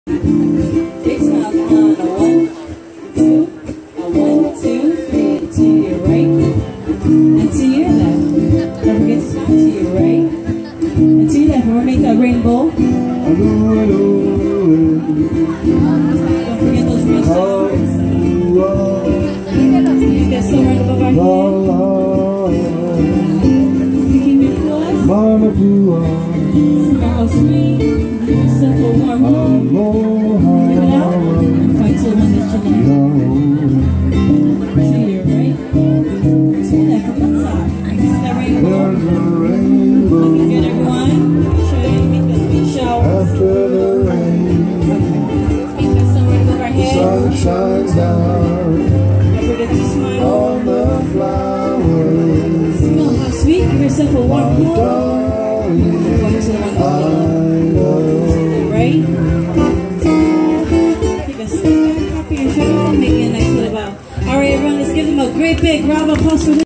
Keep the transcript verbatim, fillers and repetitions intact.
Big smile, come on. A one, two, a one, two, three, and to your right, and to your left. Don't forget to smile to your right, and to your left. We'll make that rainbow. Don't forget those real showers. You get so right above our head. You keep it close. Smile sweet. Simple warm hug. Give it out. And point to the one that you like. To your right. To your left. From one side. See that rainbow? Looking good, everyone. Make sure you make those big showers. After the rain, Make that sun right above our the sun head. shines down Don't forget to smile. on the flowers. Smell how sweet. Give yourself a warm hug. Darling, Point to the one that you love. I know. Right? Take a step back, copy your shoulders, and make it a nice little bow. Alright, everyone, let's give them a great big round of applause for this.